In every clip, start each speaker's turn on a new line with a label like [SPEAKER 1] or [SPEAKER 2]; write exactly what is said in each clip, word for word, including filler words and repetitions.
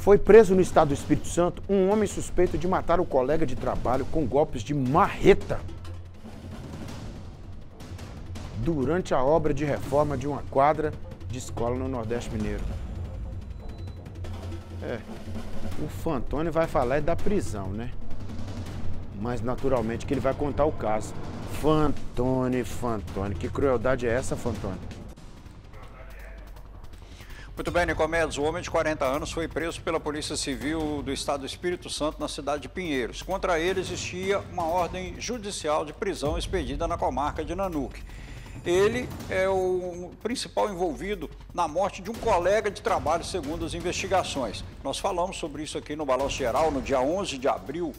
[SPEAKER 1] Foi preso no estado do Espírito Santo um homem suspeito de matar o colega de trabalho com golpes de marreta durante a obra de reforma de uma quadra de escola no Nordeste Mineiro. É, o Fantoni vai falar é da prisão, né? Mas naturalmente que ele vai contar o caso. Fantoni, Fantoni, que crueldade é essa, Fantoni?
[SPEAKER 2] Muito bem, Nicomedes, o homem de quarenta anos foi preso pela Polícia Civil do Estado do Espírito Santo na cidade de Pinheiros. Contra ele existia uma ordem judicial de prisão expedida na comarca de Nanuque. Ele é o principal envolvido na morte de um colega de trabalho, segundo as investigações. Nós falamos sobre isso aqui no Balanço Geral, no dia onze de abril.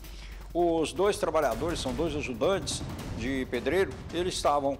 [SPEAKER 2] Os dois trabalhadores, são dois ajudantes de pedreiro, eles estavam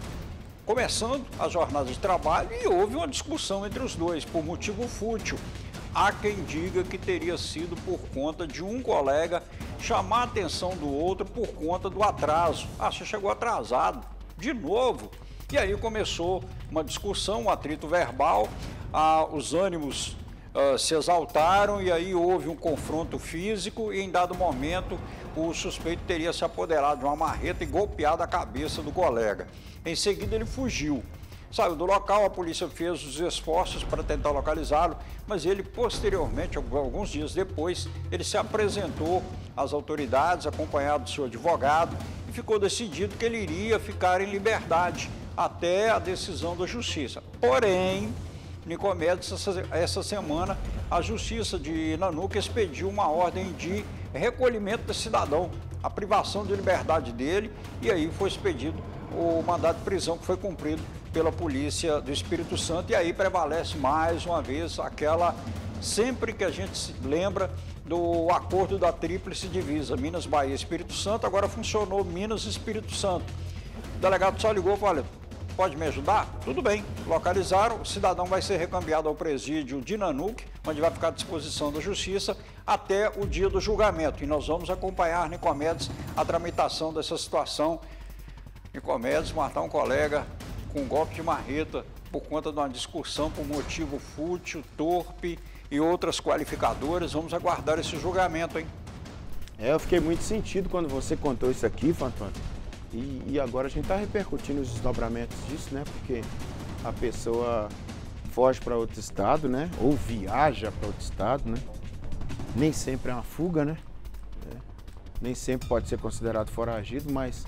[SPEAKER 2] começando a jornada de trabalho e houve uma discussão entre os dois, por motivo fútil. Há quem diga que teria sido por conta de um colega chamar a atenção do outro por conta do atraso. Ah, você chegou atrasado, de novo. E aí começou uma discussão, um atrito verbal, ah, os ânimos ah, se exaltaram e aí houve um confronto físico e em dado momento o suspeito teria se apoderado de uma marreta e golpeado a cabeça do colega. Em seguida ele fugiu. Saiu do local, a polícia fez os esforços para tentar localizá-lo, mas ele posteriormente, alguns dias depois, ele se apresentou às autoridades, acompanhado do seu advogado, e ficou decidido que ele iria ficar em liberdade até a decisão da Justiça. Porém, Nicomedes, essa, essa semana, a Justiça de Nanuque expediu uma ordem de recolhimento desse cidadão, a privação de liberdade dele, e aí foi expedido o mandado de prisão que foi cumprido pela Polícia do Espírito Santo, e aí prevalece mais uma vez aquela, sempre que a gente se lembra do acordo da tríplice divisa, Minas, Bahia, Espírito Santo, agora funcionou Minas e Espírito Santo. O delegado só ligou e falou: olha, pode me ajudar? Tudo bem, localizaram, o cidadão vai ser recambiado ao presídio de Nanuque, onde vai ficar à disposição da Justiça até o dia do julgamento, e nós vamos acompanhar, Nicomedes, a tramitação dessa situação. Nicomedes matar um colega com um golpe de marreta por conta de uma discussão por motivo fútil, torpe e outras qualificadoras. Vamos aguardar esse julgamento, hein?
[SPEAKER 1] É, eu fiquei muito sentido quando você contou isso aqui, Fantoni. E, e agora a gente está repercutindo os desdobramentos disso, né? Porque a pessoa foge para outro estado, né? Ou viaja para outro estado, né? Nem sempre é uma fuga, né? É. Nem sempre pode ser considerado foragido, mas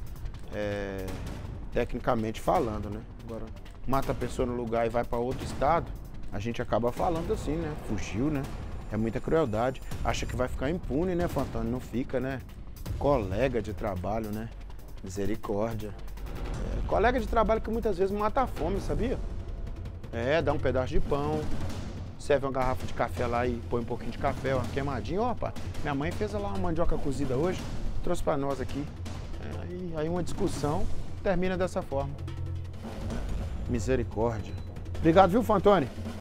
[SPEAKER 1] é, tecnicamente falando, né? Agora, mata a pessoa no lugar e vai para outro estado, a gente acaba falando assim, né? Fugiu, né? É muita crueldade. Acha que vai ficar impune, né, Fantoni? Não fica, né? Colega de trabalho, né? Misericórdia. É, colega de trabalho que muitas vezes mata a fome, sabia? É, dá um pedaço de pão, serve uma garrafa de café lá e põe um pouquinho de café, uma queimadinha. Ó, rapaz, minha mãe fez lá uma mandioca cozida hoje, trouxe pra nós aqui. É, aí, aí uma discussão termina dessa forma. Misericórdia. Obrigado, viu, Fantoni?